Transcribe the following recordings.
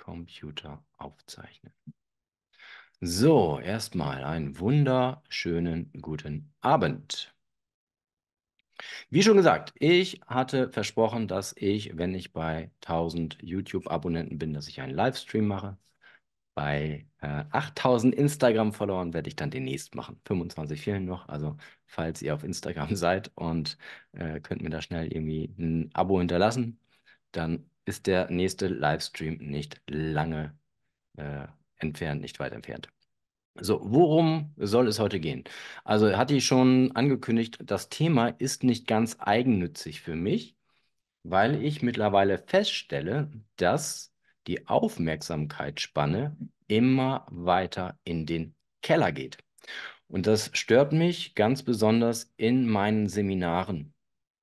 Computer aufzeichnen. So, erstmal einen wunderschönen guten Abend. Wie schon gesagt, ich hatte versprochen, dass ich, wenn ich bei 1000 YouTube-Abonnenten bin, dass ich einen Livestream mache. Bei 8000 Instagram-Followern werde ich dann demnächst machen. 25 fehlen noch. Also, falls ihr auf Instagram seid und könnt mir da schnell irgendwie ein Abo hinterlassen, dann ist der nächste Livestream nicht lange entfernt, nicht weit entfernt. So, worum soll es heute gehen? Also, hatte ich schon angekündigt, das Thema ist nicht ganz eigennützig für mich, weil ich mittlerweile feststelle, dass die Aufmerksamkeitsspanne immer weiter in den Keller geht. Und das stört mich ganz besonders in meinen Seminaren.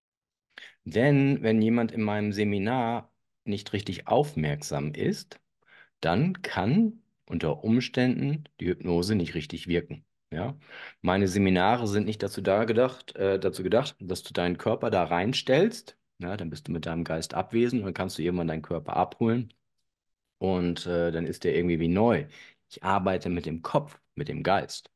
Denn wenn jemand in meinem Seminar nicht richtig aufmerksam ist, dann kann unter Umständen die Hypnose nicht richtig wirken. Ja? Meine Seminare sind nicht dazu gedacht, dass du deinen Körper da reinstellst. Ja, dann bist du mit deinem Geist abwesend und dann kannst du irgendwann deinen Körper abholen und dann ist der irgendwie wie neu. Ich arbeite mit dem Kopf, mit dem Geist.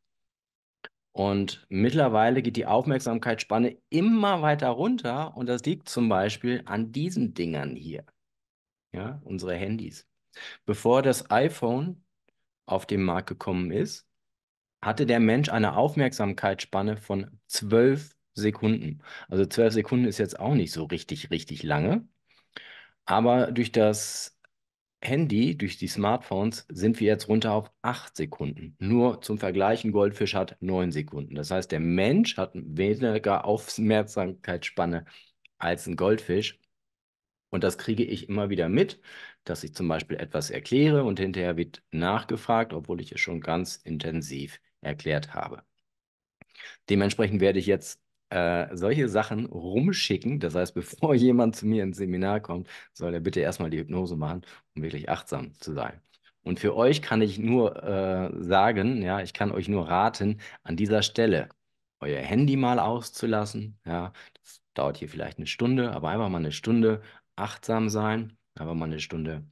Und mittlerweile geht die Aufmerksamkeitsspanne immer weiter runter und das liegt zum Beispiel an diesen Dingern hier, ja, unsere Handys. Bevor das iPhone auf den Markt gekommen ist, hatte der Mensch eine Aufmerksamkeitsspanne von 12 Sekunden. Also 12 Sekunden ist jetzt auch nicht so richtig, richtig lange. Aber durch das Handy, durch die Smartphones, sind wir jetzt runter auf 8 Sekunden. Nur zum Vergleich, ein Goldfisch hat 9 Sekunden. Das heißt, der Mensch hat weniger Aufmerksamkeitsspanne als ein Goldfisch. Und das kriege ich immer wieder mit, dass ich zum Beispiel etwas erkläre und hinterher wird nachgefragt, obwohl ich es schon ganz intensiv erklärt habe. Dementsprechend werde ich jetzt solche Sachen rumschicken. Das heißt, bevor jemand zu mir ins Seminar kommt, soll er bitte erstmal die Hypnose machen, um wirklich achtsam zu sein. Und für euch kann ich nur sagen, ja, ich kann euch nur raten, an dieser Stelle euer Handy mal auszulassen. Ja, das dauert hier vielleicht eine Stunde, aber einfach mal eine Stunde achtsam sein, einfach mal eine Stunde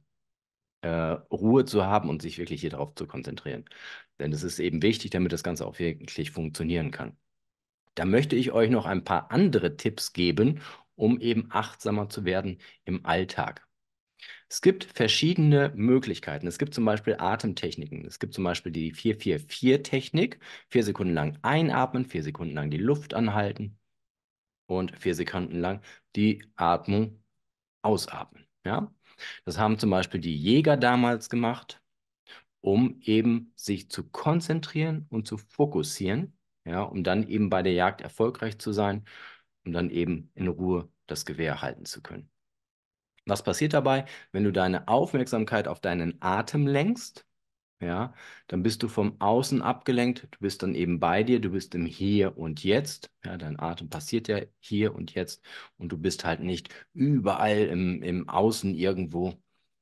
Ruhe zu haben und sich wirklich hier drauf zu konzentrieren. Denn es ist eben wichtig, damit das Ganze auch wirklich funktionieren kann. Da möchte ich euch noch ein paar andere Tipps geben, um eben achtsamer zu werden im Alltag. Es gibt verschiedene Möglichkeiten. Es gibt zum Beispiel Atemtechniken. Es gibt zum Beispiel die 4-4-4-Technik. 4 Sekunden lang einatmen, 4 Sekunden lang die Luft anhalten und 4 Sekunden lang die Atmung ausatmen. Ja? Das haben zum Beispiel die Jäger damals gemacht, um eben sich zu konzentrieren und zu fokussieren, ja, um dann eben bei der Jagd erfolgreich zu sein, um dann eben in Ruhe das Gewehr halten zu können. Was passiert dabei, wenn du deine Aufmerksamkeit auf deinen Atem lenkst? Ja, dann bist du vom Außen abgelenkt, du bist dann eben bei dir, du bist im Hier und Jetzt. Ja, dein Atem passiert ja hier und jetzt und du bist halt nicht überall im Außen irgendwo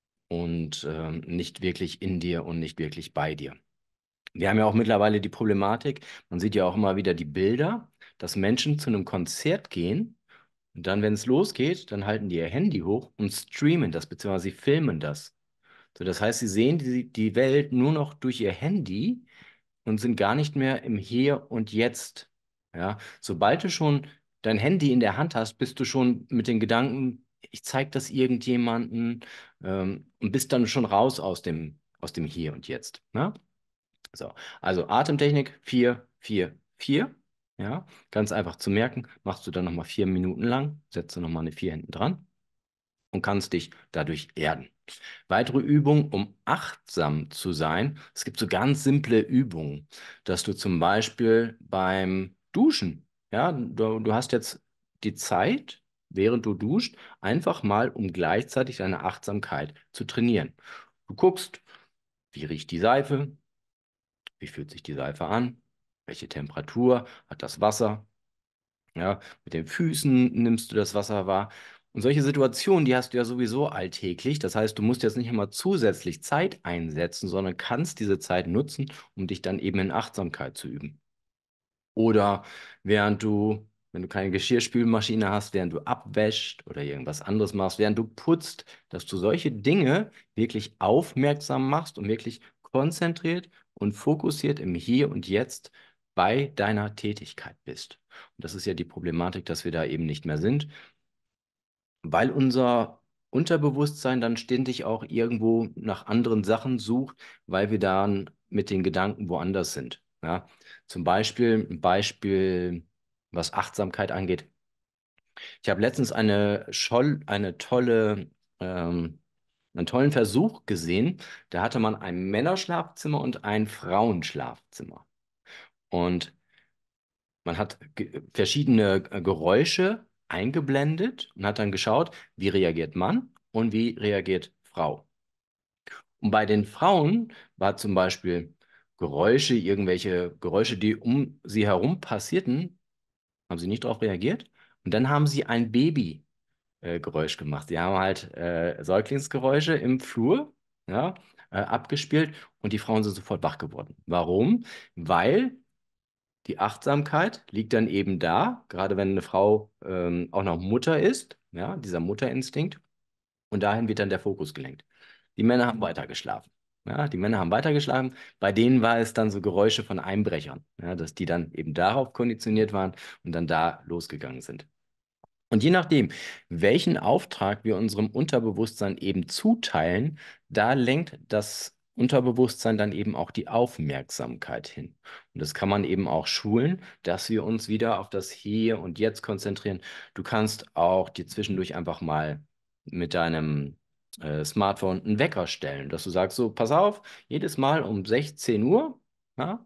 und nicht wirklich in dir und nicht wirklich bei dir. Wir haben ja auch mittlerweile die Problematik, man sieht ja auch immer wieder die Bilder, dass Menschen zu einem Konzert gehen und dann, wenn es losgeht, dann halten die ihr Handy hoch und streamen das, beziehungsweise sie filmen das. So, das heißt, sie sehen die Welt nur noch durch ihr Handy und sind gar nicht mehr im Hier und Jetzt. Ja, sobald du schon dein Handy in der Hand hast, bist du schon mit den Gedanken, ich zeige das irgendjemanden, und bist dann schon raus aus dem Hier und Jetzt. Ne? So, also Atemtechnik 4-4-4. Ja, ganz einfach zu merken, machst du dann nochmal 4 Minuten lang, setzt du nochmal eine 4 hinten dran und kannst dich dadurch erden. Weitere Übungen, um achtsam zu sein. Es gibt so ganz simple Übungen, dass du zum Beispiel beim Duschen, ja, du hast jetzt die Zeit, während du duscht, einfach mal, um gleichzeitig deine Achtsamkeit zu trainieren. Du guckst, wie riecht die Seife, wie fühlt sich die Seife an, welche Temperatur hat das Wasser, ja, mit den Füßen nimmst du das Wasser wahr. Und solche Situationen, die hast du ja sowieso alltäglich. Das heißt, du musst jetzt nicht immer zusätzlich Zeit einsetzen, sondern kannst diese Zeit nutzen, um dich dann eben in Achtsamkeit zu üben. Oder während du wenn du keine Geschirrspülmaschine hast, während du abwäschst oder irgendwas anderes machst, während du putzt, dass du solche Dinge wirklich aufmerksam machst und wirklich konzentriert und fokussiert im Hier und Jetzt bei deiner Tätigkeit bist. Und das ist ja die Problematik, dass wir da eben nicht mehr sind, weil unser Unterbewusstsein dann ständig auch irgendwo nach anderen Sachen sucht, weil wir dann mit den Gedanken woanders sind. Ja? Zum Beispiel, ein Beispiel, was Achtsamkeit angeht. Ich habe letztens eine tolle, einen tollen Versuch gesehen. Da hatte man ein Männerschlafzimmer und ein Frauenschlafzimmer. Und man hat verschiedene Geräusche eingeblendet und hat dann geschaut, wie reagiert Mann und wie reagiert Frau. Und bei den Frauen war zum Beispiel Geräusche, irgendwelche Geräusche, die um sie herum passierten, haben sie nicht darauf reagiert. Und dann haben sie ein Babygeräusch gemacht. Die haben halt Säuglingsgeräusche im Flur, ja, abgespielt und die Frauen sind sofort wach geworden. Warum? Weil die Achtsamkeit liegt dann eben da, gerade wenn eine Frau auch noch Mutter ist, ja, dieser Mutterinstinkt. Und dahin wird dann der Fokus gelenkt. Die Männer haben weitergeschlafen. Ja, die Männer haben weitergeschlafen. Bei denen war es dann so Geräusche von Einbrechern, ja, dass die dann eben darauf konditioniert waren und dann da losgegangen sind. Und je nachdem, welchen Auftrag wir unserem Unterbewusstsein eben zuteilen, da lenkt das Unterbewusstsein dann eben auch die Aufmerksamkeit hin. Und das kann man eben auch schulen, dass wir uns wieder auf das Hier und Jetzt konzentrieren. Du kannst auch dir zwischendurch einfach mal mit deinem Smartphone einen Wecker stellen, dass du sagst, so, pass auf, jedes Mal um 16 Uhr, ja,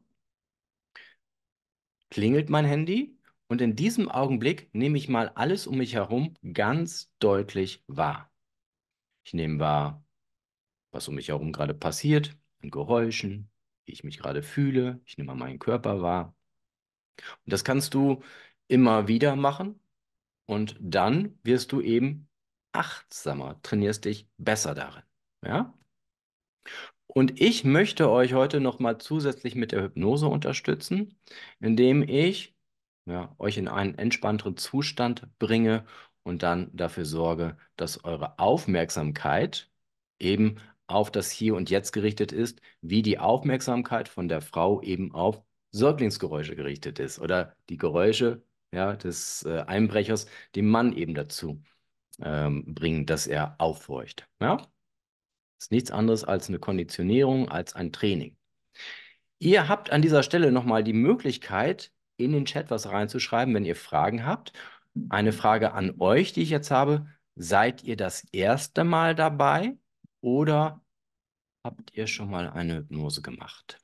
klingelt mein Handy und in diesem Augenblick nehme ich mal alles um mich herum ganz deutlich wahr. Ich nehme wahr, was um mich herum gerade passiert, an Geräuschen, wie ich mich gerade fühle. Ich nehme mal meinen Körper wahr. Und das kannst du immer wieder machen und dann wirst du eben achtsamer, trainierst dich besser darin. Ja? Und ich möchte euch heute nochmal zusätzlich mit der Hypnose unterstützen, indem ich euch in einen entspannteren Zustand bringe und dann dafür sorge, dass eure Aufmerksamkeit eben auf das Hier und Jetzt gerichtet ist, wie die Aufmerksamkeit von der Frau eben auf Säuglingsgeräusche gerichtet ist oder die Geräusche des Einbrechers dem Mann eben dazu bringen, dass er aufhorcht. Ja? Ist nichts anderes als eine Konditionierung, als ein Training. Ihr habt an dieser Stelle nochmal die Möglichkeit, in den Chat was reinzuschreiben, wenn ihr Fragen habt. Eine Frage an euch, die ich jetzt habe. Seid ihr das erste Mal dabei oder habt ihr schon mal eine Hypnose gemacht?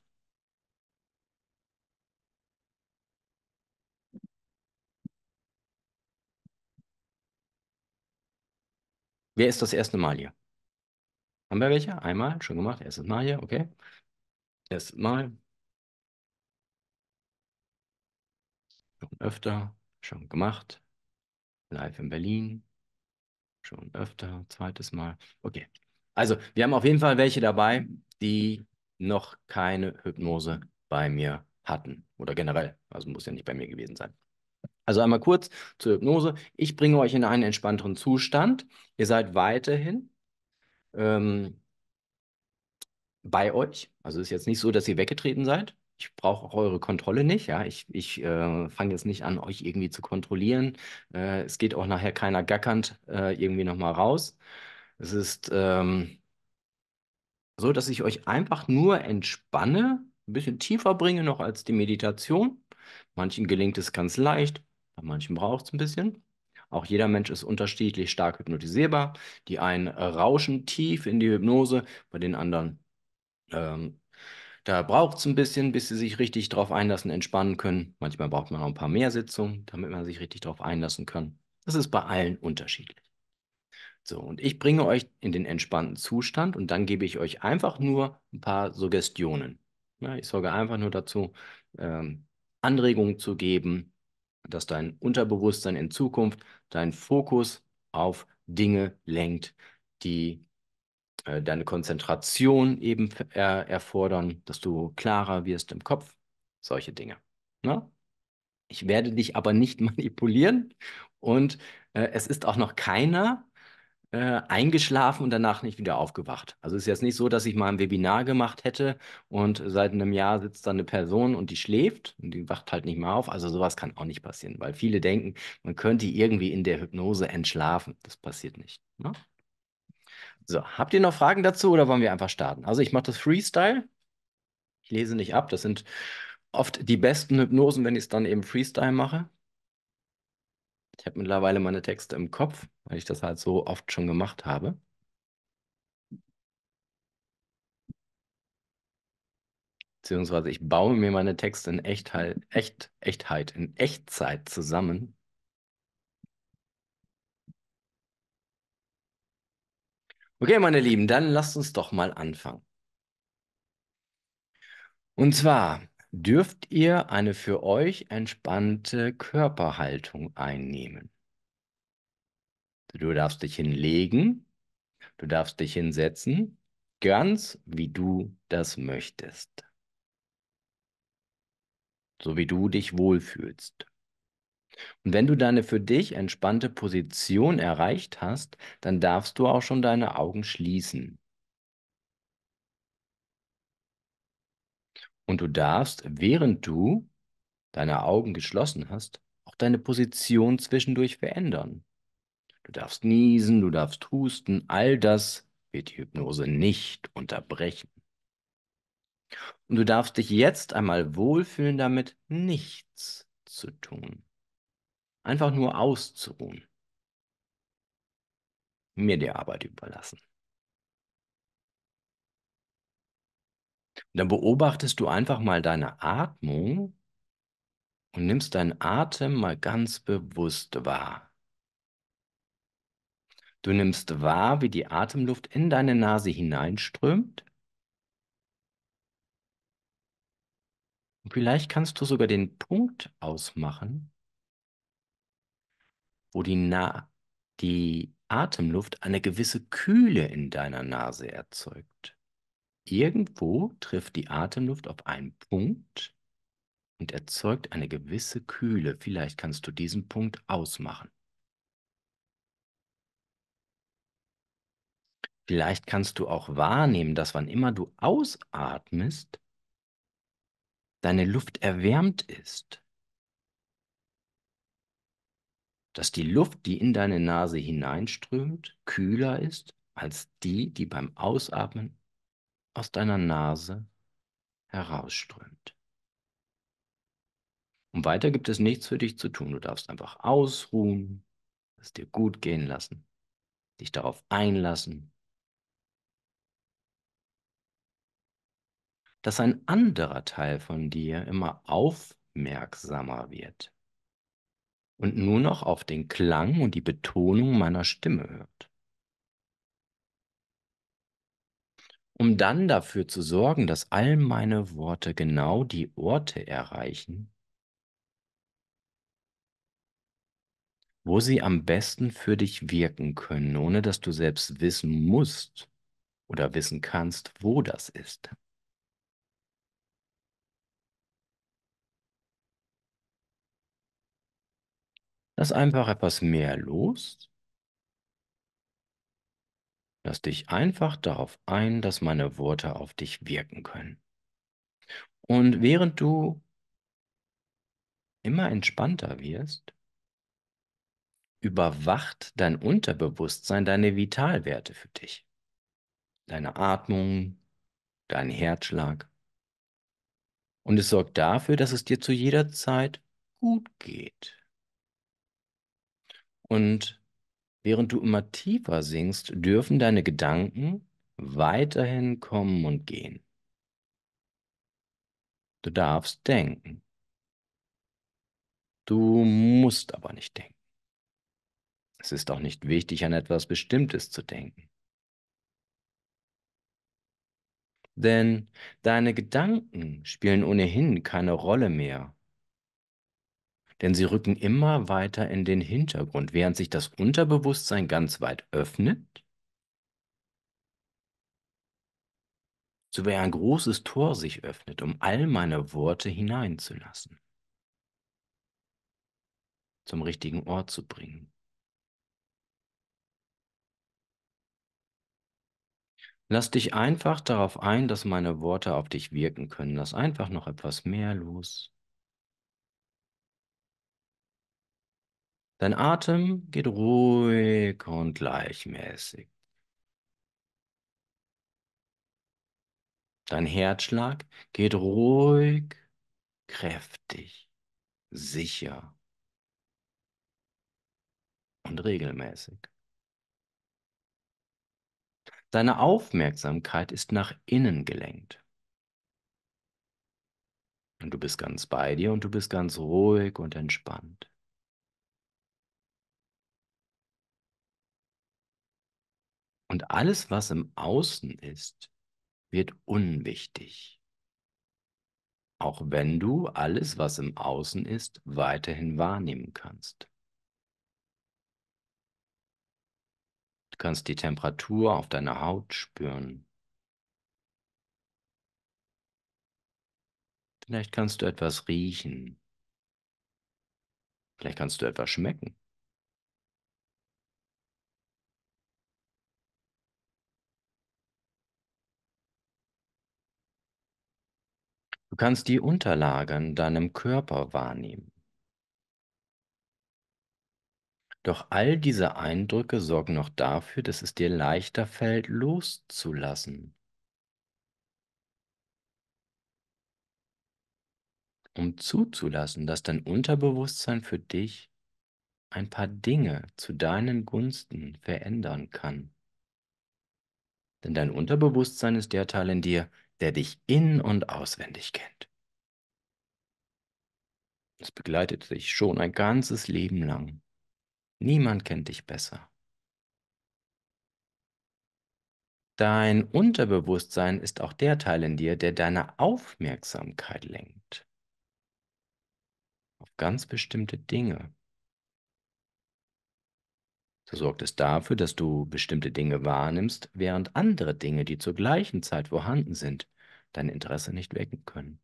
Wer ist das erste Mal hier? Haben wir welche? Einmal schon gemacht? Erstes Mal hier, okay. Erstes Mal, schon öfter, schon gemacht. Live in Berlin. Schon öfter, zweites Mal. Okay. Also, wir haben auf jeden Fall welche dabei, die noch keine Hypnose bei mir hatten. Oder generell. Also muss ja nicht bei mir gewesen sein. Also einmal kurz zur Hypnose. Ich bringe euch in einen entspannteren Zustand. Ihr seid weiterhin ähm, bei euch. Also es ist jetzt nicht so, dass ihr weggetreten seid. Ich brauche auch eure Kontrolle nicht. Ja, ich fange jetzt nicht an, euch irgendwie zu kontrollieren. Es geht auch nachher keiner gackernd irgendwie nochmal raus. Es ist so, dass ich euch einfach nur entspanne, ein bisschen tiefer bringe noch als die Meditation. Manchen gelingt es ganz leicht, bei manchen braucht es ein bisschen. Auch jeder Mensch ist unterschiedlich stark hypnotisierbar. Die einen rauschen tief in die Hypnose, bei den anderen ähm, da braucht es ein bisschen, bis sie sich richtig drauf einlassen, entspannen können. Manchmal braucht man auch ein paar mehr Sitzungen, damit man sich richtig drauf einlassen kann. Das ist bei allen unterschiedlich. So, und ich bringe euch in den entspannten Zustand und dann gebe ich euch einfach nur ein paar Suggestionen. Ja, ich sorge einfach nur dazu, ähm, Anregungen zu geben, dass dein Unterbewusstsein in Zukunft deinen Fokus auf Dinge lenkt, die deine Konzentration eben erfordern, dass du klarer wirst im Kopf, solche Dinge. Ne? Ich werde dich aber nicht manipulieren und es ist auch noch keiner eingeschlafen und danach nicht wieder aufgewacht. Also es ist jetzt nicht so, dass ich mal ein Webinar gemacht hätte und seit einem Jahr sitzt da eine Person und die schläft und die wacht halt nicht mehr auf. Also sowas kann auch nicht passieren, weil viele denken, man könnte irgendwie in der Hypnose entschlafen. Das passiert nicht. Ne? So, habt ihr noch Fragen dazu oder wollen wir einfach starten? Also ich mache das Freestyle. Ich lese nicht ab. Das sind oft die besten Hypnosen, wenn ich es dann eben Freestyle mache. Ich habe mittlerweile meine Texte im Kopf, weil ich das halt so oft schon gemacht habe. Beziehungsweise ich baue mir meine Texte in Echtheit, in Echtzeit zusammen. Okay, meine Lieben, dann lasst uns doch mal anfangen. Und zwar dürft ihr eine für euch entspannte Körperhaltung einnehmen. Du darfst dich hinlegen, du darfst dich hinsetzen, ganz wie du das möchtest, so wie du dich wohlfühlst. Und wenn du deine für dich entspannte Position erreicht hast, dann darfst du auch schon deine Augen schließen. Und du darfst, während du deine Augen geschlossen hast, auch deine Position zwischendurch verändern. Du darfst niesen, du darfst husten, all das wird die Hypnose nicht unterbrechen. Und du darfst dich jetzt einmal wohlfühlen damit, nichts zu tun. Einfach nur auszuruhen, mir die Arbeit überlassen. Und dann beobachtest du einfach mal deine Atmung und nimmst deinen Atem mal ganz bewusst wahr. Du nimmst wahr, wie die Atemluft in deine Nase hineinströmt. Und vielleicht kannst du sogar den Punkt ausmachen, wo die Atemluft eine gewisse Kühle in deiner Nase erzeugt. Irgendwo trifft die Atemluft auf einen Punkt und erzeugt eine gewisse Kühle. Vielleicht kannst du diesen Punkt ausmachen. Vielleicht kannst du auch wahrnehmen, dass wann immer du ausatmest, deine Luft erwärmt ist. Dass die Luft, die in deine Nase hineinströmt, kühler ist als die, die beim Ausatmen aus deiner Nase herausströmt. Und weiter gibt es nichts für dich zu tun. Du darfst einfach ausruhen, es dir gut gehen lassen, dich darauf einlassen, dass ein anderer Teil von dir immer aufmerksamer wird und nur noch auf den Klang und die Betonung meiner Stimme hört. Um dann dafür zu sorgen, dass all meine Worte genau die Orte erreichen, wo sie am besten für dich wirken können, ohne dass du selbst wissen musst oder wissen kannst, wo das ist. Lass einfach etwas mehr los. Lass dich einfach darauf ein, dass meine Worte auf dich wirken können. Und während du immer entspannter wirst, überwacht dein Unterbewusstsein deine Vitalwerte für dich. Deine Atmung, dein Herzschlag. Und es sorgt dafür, dass es dir zu jeder Zeit gut geht. Und während du immer tiefer sinkst, dürfen deine Gedanken weiterhin kommen und gehen. Du darfst denken. Du musst aber nicht denken. Es ist auch nicht wichtig, an etwas Bestimmtes zu denken. Denn deine Gedanken spielen ohnehin keine Rolle mehr. Denn sie rücken immer weiter in den Hintergrund, während sich das Unterbewusstsein ganz weit öffnet, so wie ein großes Tor sich öffnet, um all meine Worte hineinzulassen. zum richtigen Ort zu bringen. Lass dich einfach darauf ein, dass meine Worte auf dich wirken können. Lass einfach noch etwas mehr los. Dein Atem geht ruhig und gleichmäßig. Dein Herzschlag geht ruhig, kräftig, sicher und regelmäßig. Deine Aufmerksamkeit ist nach innen gelenkt. Und du bist ganz bei dir und du bist ganz ruhig und entspannt. Und alles, was im Außen ist, wird unwichtig. Auch wenn du alles, was im Außen ist, weiterhin wahrnehmen kannst. Du kannst die Temperatur auf deiner Haut spüren. Vielleicht kannst du etwas riechen. Vielleicht kannst du etwas schmecken. Du kannst die Unterlage in deinem Körper wahrnehmen. Doch all diese Eindrücke sorgen noch dafür, dass es dir leichter fällt, loszulassen, um zuzulassen, dass dein Unterbewusstsein für dich ein paar Dinge zu deinen Gunsten verändern kann. Denn dein Unterbewusstsein ist der Teil in dir, der dich in- und auswendig kennt. Es begleitet dich schon ein ganzes Leben lang. Niemand kennt dich besser. Dein Unterbewusstsein ist auch der Teil in dir, der deine Aufmerksamkeit lenkt auf ganz bestimmte Dinge. So sorgt es dafür, dass du bestimmte Dinge wahrnimmst, während andere Dinge, die zur gleichen Zeit vorhanden sind, dein Interesse nicht wecken können.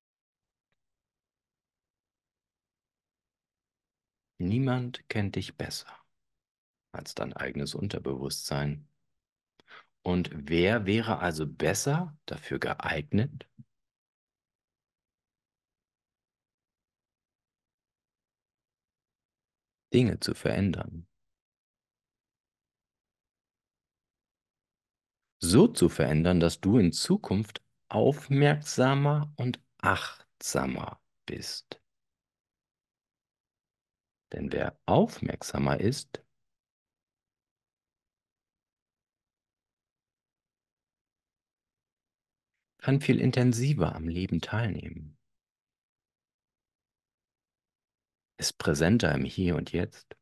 Niemand kennt dich besser als dein eigenes Unterbewusstsein. Und wer wäre also besser dafür geeignet, Dinge zu verändern? So zu verändern, dass du in Zukunft aufmerksamer und achtsamer bist. Denn wer aufmerksamer ist, kann viel intensiver am Leben teilnehmen, ist präsenter im Hier und Jetzt.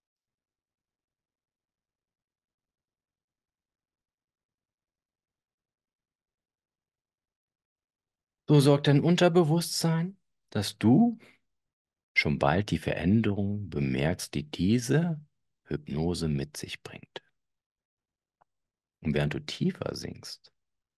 So sorgt dein Unterbewusstsein, dass du schon bald die Veränderung bemerkst, die diese Hypnose mit sich bringt. Und während du tiefer sinkst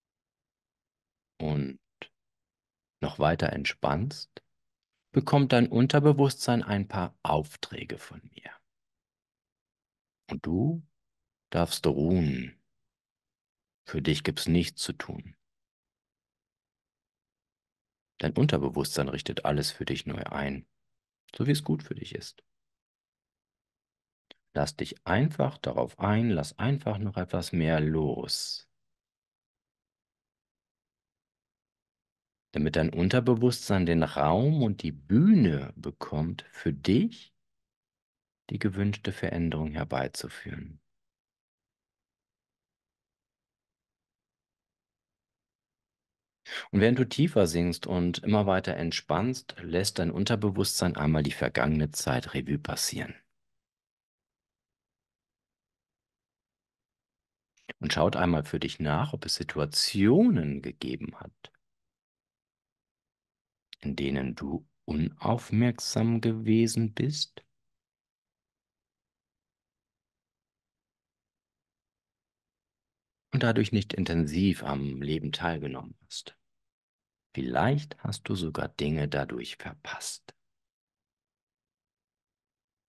und noch weiter entspannst, bekommt dein Unterbewusstsein ein paar Aufträge von mir. Und du darfst ruhen. Für dich gibt's nichts zu tun. Dein Unterbewusstsein richtet alles für dich neu ein, so wie es gut für dich ist. Lass dich einfach darauf ein, lass einfach noch etwas mehr los, damit dein Unterbewusstsein den Raum und die Bühne bekommt, für dich die gewünschte Veränderung herbeizuführen. Und während du tiefer sinkst und immer weiter entspannst, lässt dein Unterbewusstsein einmal die vergangene Zeit Revue passieren und schaut einmal für dich nach, ob es Situationen gegeben hat, in denen du unaufmerksam gewesen bist und dadurch nicht intensiv am Leben teilgenommen hast. Vielleicht hast du sogar Dinge dadurch verpasst.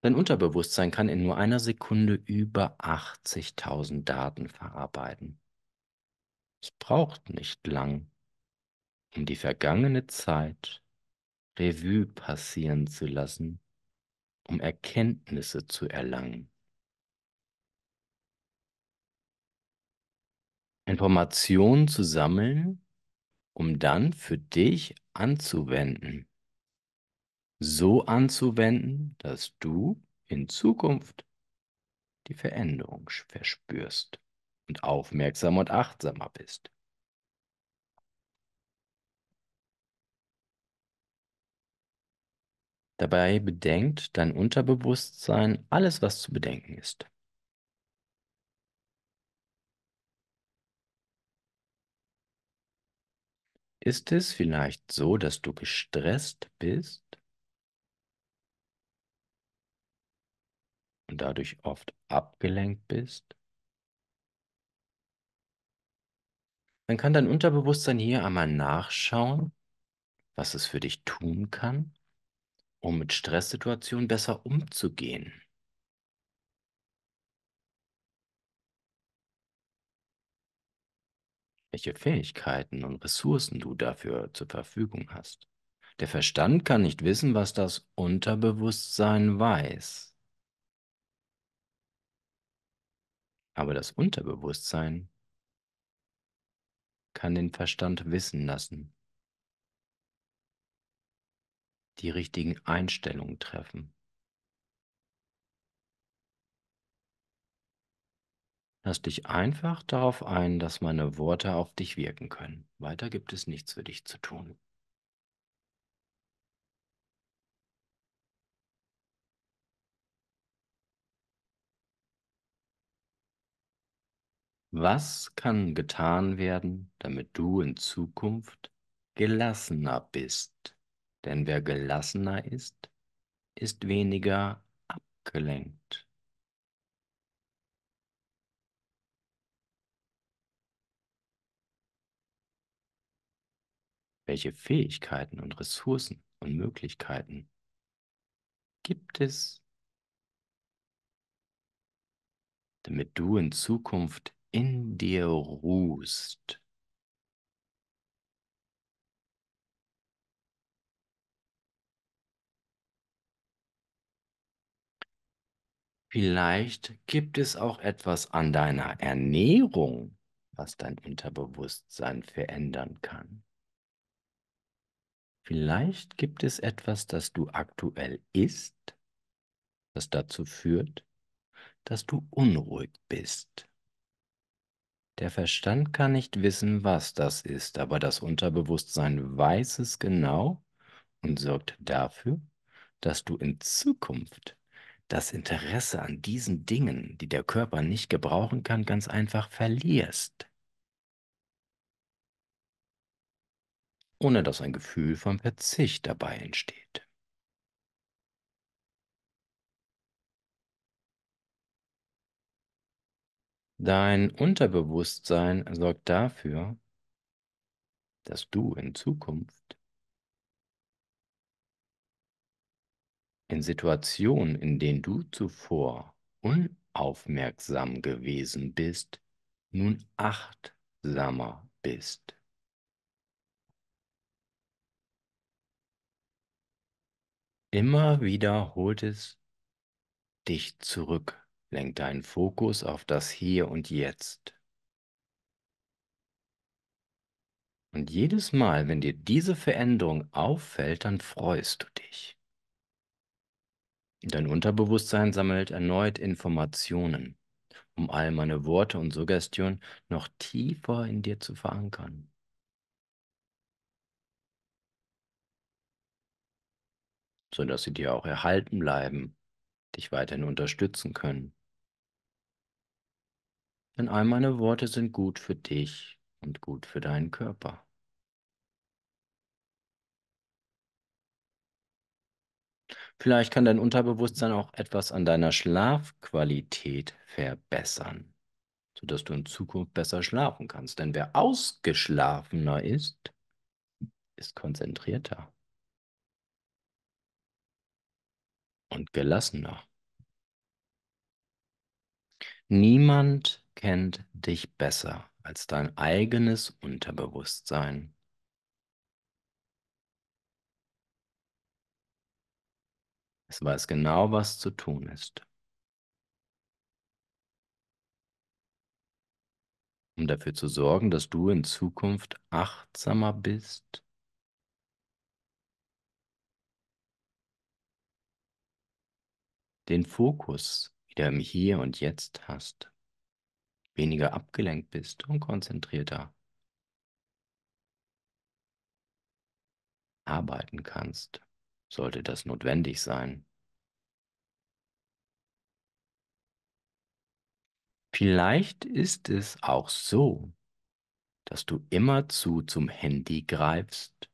Dein Unterbewusstsein kann in nur einer Sekunde über 80.000 Daten verarbeiten. Es braucht nicht lang, um die vergangene Zeit Revue passieren zu lassen, um Erkenntnisse zu erlangen. Informationen zu sammeln, um dann für dich anzuwenden. So anzuwenden, dass du in Zukunft die Veränderung verspürst und aufmerksamer und achtsamer bist. Dabei bedenkt dein Unterbewusstsein alles, was zu bedenken ist. Ist es vielleicht so, dass du gestresst bist und dadurch oft abgelenkt bist? Dann kann dein Unterbewusstsein hier einmal nachschauen, was es für dich tun kann, um mit Stresssituationen besser umzugehen. Welche Fähigkeiten und Ressourcen du dafür zur Verfügung hast. Der Verstand kann nicht wissen, was das Unterbewusstsein weiß. Aber das Unterbewusstsein kann den Verstand wissen lassen, die richtigen Einstellungen treffen. Lass dich einfach darauf ein, dass meine Worte auf dich wirken können. Weiter gibt es nichts für dich zu tun. Was kann getan werden, damit du in Zukunft gelassener bist? Denn wer gelassener ist weniger abgelenkt. Welche Fähigkeiten und Ressourcen und Möglichkeiten gibt es, damit du in Zukunft in dir ruhst? Vielleicht gibt es auch etwas an deiner Ernährung, was dein Unterbewusstsein verändern kann. Vielleicht gibt es etwas, das du aktuell isst, das dazu führt, dass du unruhig bist. Der Verstand kann nicht wissen, was das ist, aber das Unterbewusstsein weiß es genau und sorgt dafür, dass du in Zukunft das Interesse an diesen Dingen, die der Körper nicht gebrauchen kann, ganz einfach verlierst, ohne dass ein Gefühl von Verzicht dabei entsteht. Dein Unterbewusstsein sorgt dafür, dass du in Zukunft in Situationen, in denen du zuvor unaufmerksam gewesen bist, nun achtsamer bist. Immer wieder holt es dich zurück, lenk deinen Fokus auf das Hier und Jetzt. Und jedes Mal, wenn dir diese Veränderung auffällt, dann freust du dich. Dein Unterbewusstsein sammelt erneut Informationen, um all meine Worte und Suggestionen noch tiefer in dir zu verankern, sodass sie dir auch erhalten bleiben, dich weiterhin unterstützen können. Denn all meine Worte sind gut für dich und gut für deinen Körper. Vielleicht kann dein Unterbewusstsein auch etwas an deiner Schlafqualität verbessern, sodass du in Zukunft besser schlafen kannst. Denn wer ausgeschlafener ist konzentrierter und gelassener. Niemand kennt dich besser als dein eigenes Unterbewusstsein. Es weiß genau, was zu tun ist, um dafür zu sorgen, dass du in Zukunft achtsamer bist, den Fokus wieder im Hier und Jetzt hast, weniger abgelenkt bist und konzentrierter arbeiten kannst, sollte das notwendig sein. Vielleicht ist es auch so, dass du immerzu zum Handy greifst,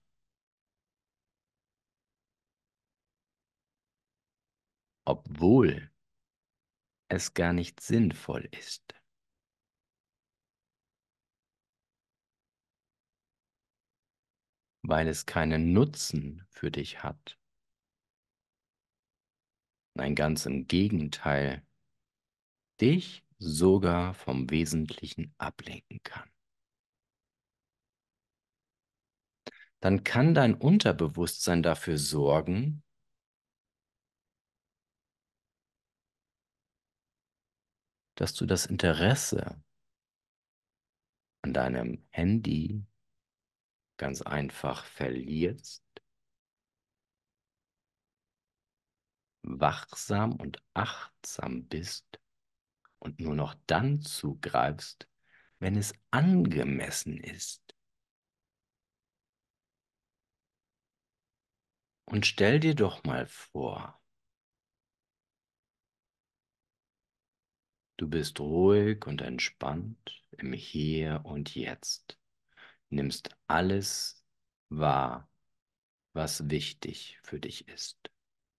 obwohl es gar nicht sinnvoll ist, weil es keinen Nutzen für dich hat. Nein, ganz im Gegenteil, dich sogar vom Wesentlichen ablenken kann. Dann kann dein Unterbewusstsein dafür sorgen, dass du das Interesse an deinem Handy ganz einfach verlierst, wachsam und achtsam bist und nur noch dann zugreifst, wenn es angemessen ist. Und stell dir doch mal vor, du bist ruhig und entspannt im Hier und Jetzt, nimmst alles wahr, was wichtig für dich ist.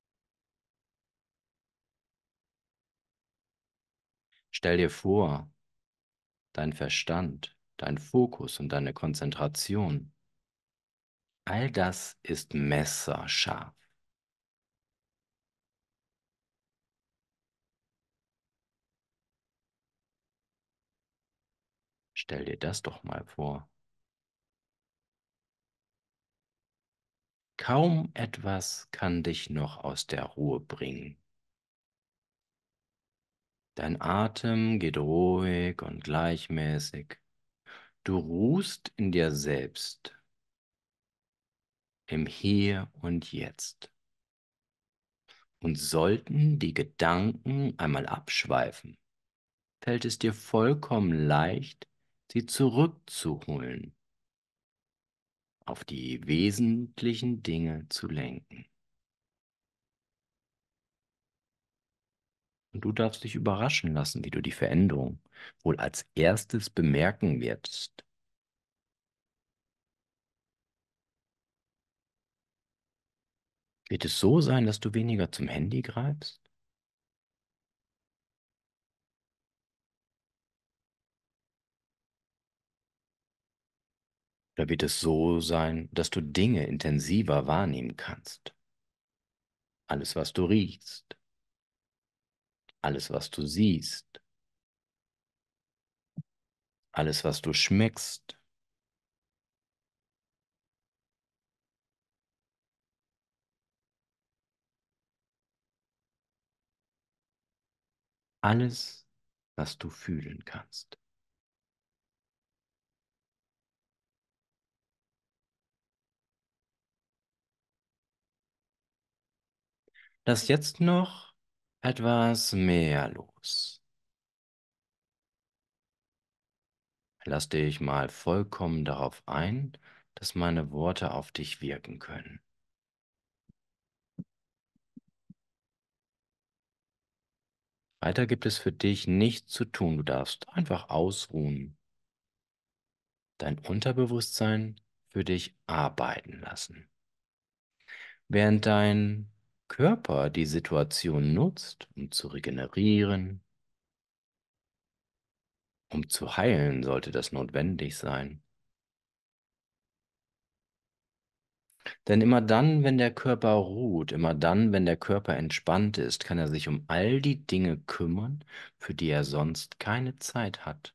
Stell dir vor, dein Verstand, dein Fokus und deine Konzentration, all das ist messerscharf. Stell dir das doch mal vor. Kaum etwas kann dich noch aus der Ruhe bringen. Dein Atem geht ruhig und gleichmäßig. Du ruhst in dir selbst, im Hier und Jetzt. Und sollten die Gedanken einmal abschweifen, fällt es dir vollkommen leicht, sie zurückzuholen, auf die wesentlichen Dinge zu lenken. Und du darfst dich überraschen lassen, wie du die Veränderung wohl als erstes bemerken wirst. Wird es so sein, dass du weniger zum Handy greifst? Oder wird es so sein, dass du Dinge intensiver wahrnehmen kannst? Alles, was du riechst, alles, was du siehst, alles, was du schmeckst, alles, was du fühlen kannst. Lass jetzt noch etwas mehr los. Lass dich mal vollkommen darauf ein, dass meine Worte auf dich wirken können. Weiter gibt es für dich nichts zu tun. Du darfst einfach ausruhen, dein Unterbewusstsein für dich arbeiten lassen. Während dein Körper die Situation nutzt, um zu regenerieren, um zu heilen, sollte das notwendig sein, Denn immer dann, wenn der Körper ruht, immer dann, wenn der Körper entspannt ist, kann er sich um all die Dinge kümmern, für die er sonst keine Zeit hat,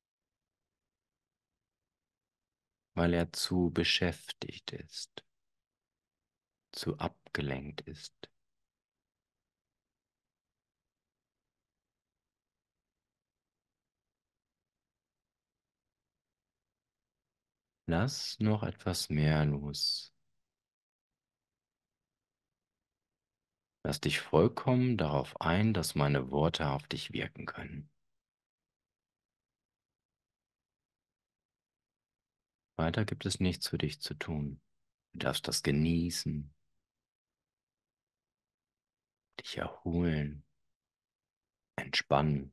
weil er zu beschäftigt ist, zu abgelenkt ist. Lass noch etwas mehr los. Lass dich vollkommen darauf ein, dass meine Worte auf dich wirken können. Weiter gibt es nichts für dich zu tun. Du darfst das genießen, dich erholen, entspannen.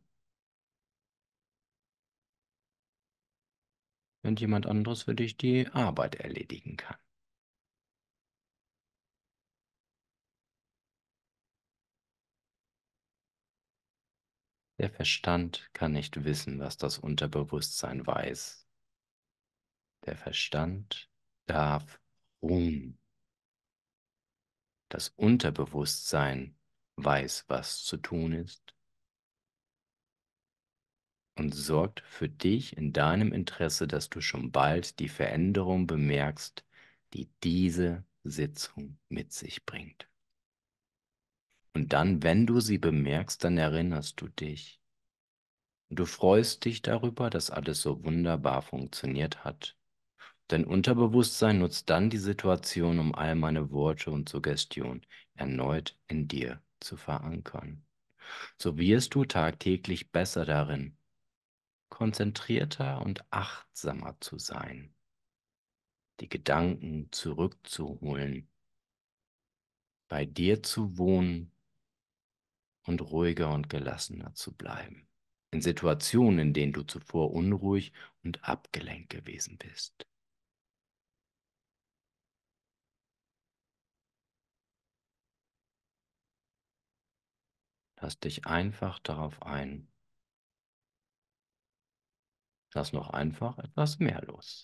Wenn jemand anderes für dich die Arbeit erledigen kann. Der Verstand kann nicht wissen, was das Unterbewusstsein weiß. Der Verstand darf ruhen. Das Unterbewusstsein weiß, was zu tun ist und sorgt für dich in deinem Interesse, dass du schon bald die Veränderung bemerkst, die diese Sitzung mit sich bringt. Und dann, wenn du sie bemerkst, dann erinnerst du dich. Und du freust dich darüber, dass alles so wunderbar funktioniert hat. Dein Unterbewusstsein nutzt dann die Situation, um all meine Worte und Suggestion erneut in dir zu verankern. So wirst du tagtäglich besser darin, konzentrierter und achtsamer zu sein, die Gedanken zurückzuholen, bei dir zu wohnen und ruhiger und gelassener zu bleiben. In Situationen, in denen du zuvor unruhig und abgelenkt gewesen bist. Lass dich einfach darauf ein. Lass noch einfach etwas mehr los.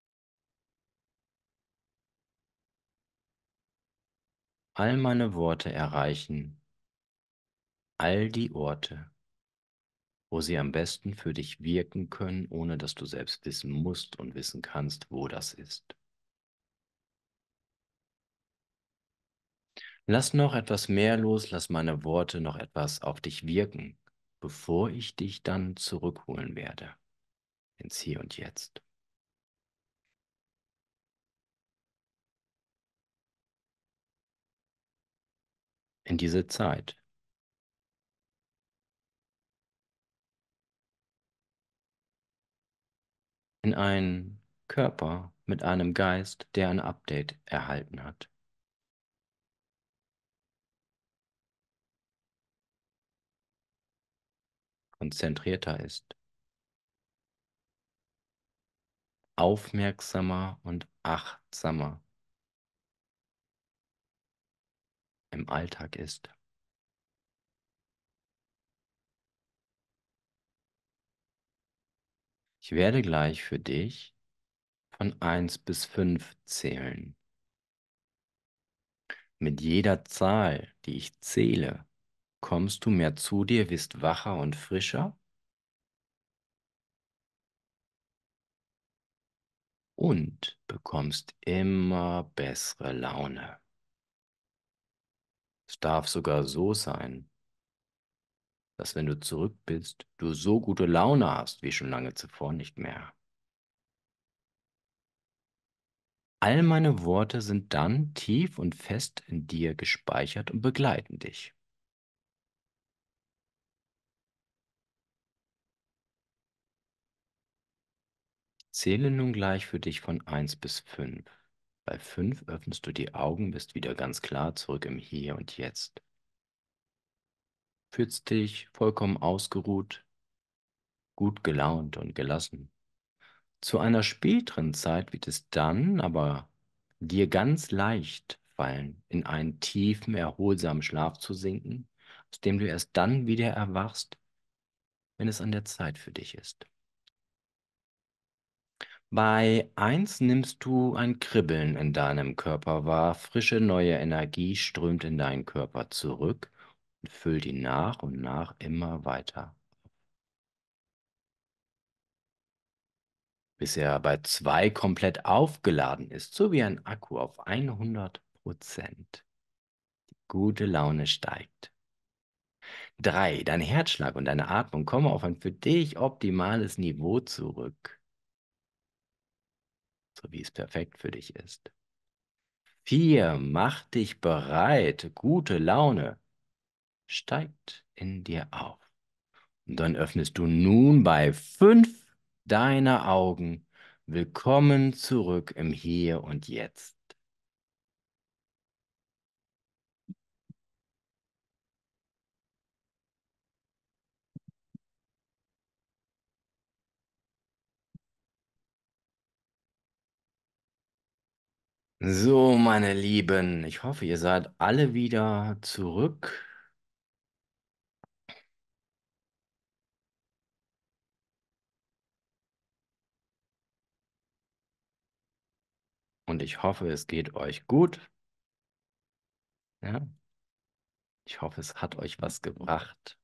All meine Worte erreichen all die Orte, wo sie am besten für dich wirken können, ohne dass du selbst wissen musst und wissen kannst, wo das ist. Lass noch etwas mehr los, lass meine Worte noch etwas auf dich wirken, bevor ich dich dann zurückholen werde ins Hier und Jetzt, in diese Zeit, in einen Körper mit einem Geist, der ein Update erhalten hat, konzentrierter ist, aufmerksamer und achtsamer im Alltag ist. Ich werde gleich für dich von 1 bis 5 zählen. Mit jeder Zahl, die ich zähle, kommst du mehr zu dir, wirst wacher und frischer und bekommst immer bessere Laune. Es darf sogar so sein, dass wenn du zurück bist, du so gute Laune hast wie schon lange zuvor nicht mehr. All meine Worte sind dann tief und fest in dir gespeichert und begleiten dich. Zähle nun gleich für dich von 1 bis 5. Bei 5 öffnest du die Augen, bist wieder ganz klar zurück im Hier und Jetzt. Fühlst dich vollkommen ausgeruht, gut gelaunt und gelassen. Zu einer späteren Zeit wird es dann aber dir ganz leicht fallen, in einen tiefen, erholsamen Schlaf zu sinken, aus dem du erst dann wieder erwachst, wenn es an der Zeit für dich ist. Bei eins nimmst du ein Kribbeln in deinem Körper wahr. Frische neue Energie strömt in deinen Körper zurück und füllt ihn nach und nach immer weiter, bis er bei 2 komplett aufgeladen ist, so wie ein Akku auf 100%. Gute Laune steigt. 3, dein Herzschlag und deine Atmung kommen auf ein für dich optimales Niveau zurück, so wie es perfekt für dich ist. 4, mach dich bereit. Gute Laune steigt in dir auf. Und dann öffnest du nun bei 5 deine Augen. Willkommen zurück im Hier und Jetzt. So, meine Lieben, ich hoffe, ihr seid alle wieder zurück. Und ich hoffe, es geht euch gut. Ja? Ich hoffe, es hat euch was gebracht.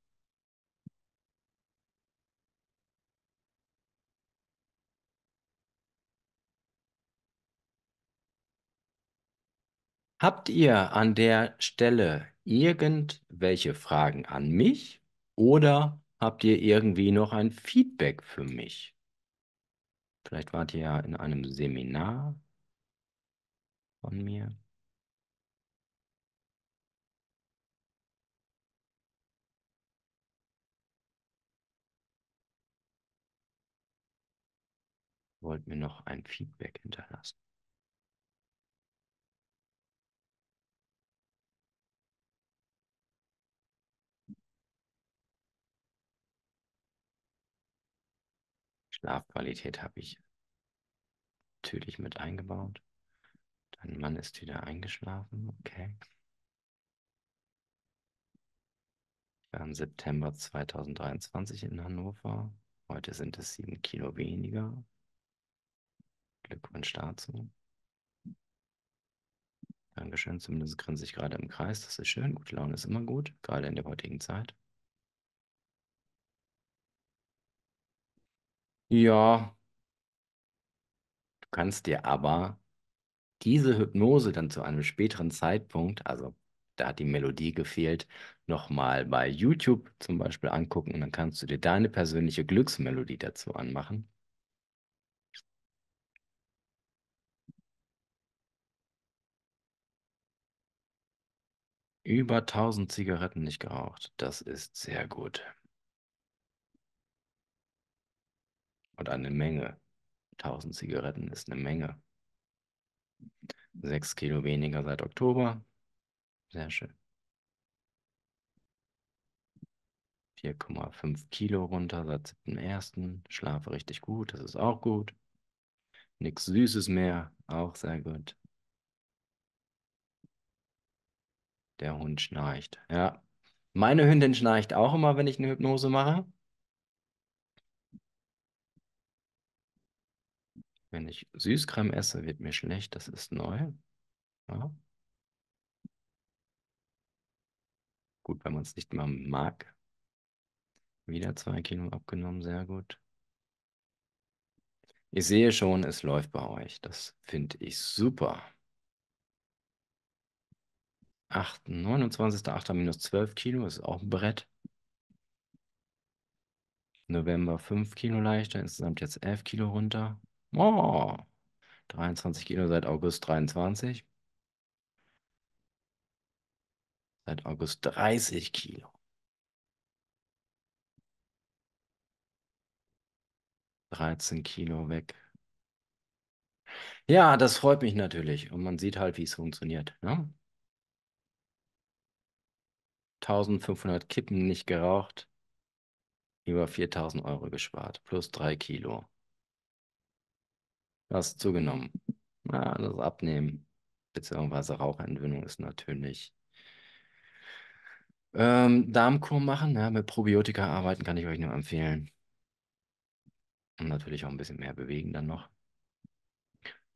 Habt ihr an der Stelle irgendwelche Fragen an mich oder habt ihr irgendwie noch ein Feedback für mich? Vielleicht wart ihr ja in einem Seminar von mir. Wollt mir noch ein Feedback hinterlassen? Schlafqualität habe ich natürlich mit eingebaut. Dein Mann ist wieder eingeschlafen. Okay. Ich war im September 2023 in Hannover. Heute sind es 7 Kilo weniger. Glückwunsch dazu. Dankeschön. Zumindest grinse ich gerade im Kreis. Das ist schön. Gute Laune ist immer gut, gerade in der heutigen Zeit. Ja, du kannst dir aber diese Hypnose dann zu einem späteren Zeitpunkt, also da hat die Melodie gefehlt, nochmal bei YouTube zum Beispiel angucken und dann kannst du dir deine persönliche Glücksmelodie dazu anmachen. Über 1000 Zigaretten nicht geraucht. Das ist sehr gut. Und eine Menge. 1000 Zigaretten ist eine Menge. 6 Kilo weniger seit Oktober. Sehr schön. 4,5 Kilo runter seit 7.1. Schlafe richtig gut, das ist auch gut. Nichts Süßes mehr, auch sehr gut. Der Hund schnarcht. Ja. Meine Hündin schnarcht auch immer, wenn ich eine Hypnose mache. Wenn ich Süßkram esse, wird mir schlecht. Das ist neu. Ja. Gut, wenn man es nicht mal mag. Wieder 2 Kilo abgenommen, sehr gut. Ich sehe schon, es läuft bei euch. Das finde ich super. 29.08. minus 12 Kilo ist auch ein Brett. November 5 Kilo leichter, insgesamt jetzt 11 Kilo runter. Oh, 23 Kilo seit August 23. Seit August 30 Kilo. 13 Kilo weg. Ja, das freut mich natürlich. Und man sieht halt, wie es funktioniert. Ne? 1500 Kippen nicht geraucht, über 4.000 € gespart, plus 3 Kilo. Das zugenommen. Ja, das Abnehmen beziehungsweise Raucherentwöhnung ist natürlich Darmkur machen, ja, mit Probiotika arbeiten kann ich euch nur empfehlen. Und natürlich auch ein bisschen mehr bewegen dann noch.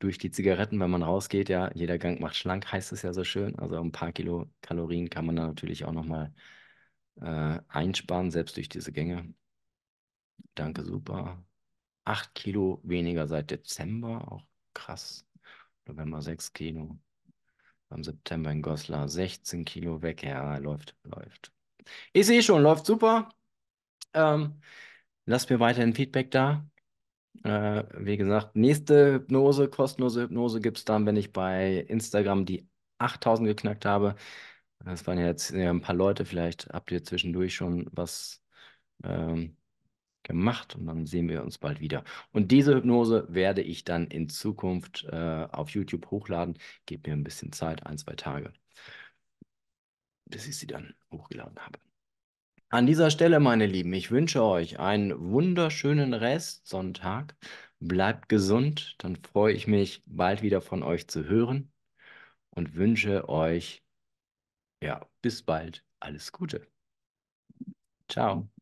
durch die Zigaretten, wenn man rausgeht, ja, jeder Gang macht schlank, heißt es ja so schön. Also ein paar Kilokalorien kann man da natürlich auch nochmal einsparen, selbst durch diese Gänge. Danke, super. 8 Kilo weniger seit Dezember, auch krass. November 6 Kilo. Am September in Goslar 16 Kilo weg. Ja, läuft, läuft. Ich sehe schon, läuft super. Ähm, Lasst mir weiterhin Feedback da. Wie gesagt, nächste Hypnose, kostenlose Hypnose gibt es dann, wenn ich bei Instagram die 8000 geknackt habe. Das waren ja jetzt ja, ein paar Leute. Vielleicht habt ihr zwischendurch schon was ähm, gemacht und dann sehen wir uns bald wieder. Und diese Hypnose werde ich dann in Zukunft auf YouTube hochladen. Gebt mir ein bisschen Zeit, 1, 2 Tage, bis ich sie dann hochgeladen habe. An dieser Stelle, meine Lieben, ich wünsche euch einen wunderschönen Restsonntag. Bleibt gesund, dann freue ich mich, bald wieder von euch zu hören und wünsche euch, ja, bis bald alles Gute. Ciao.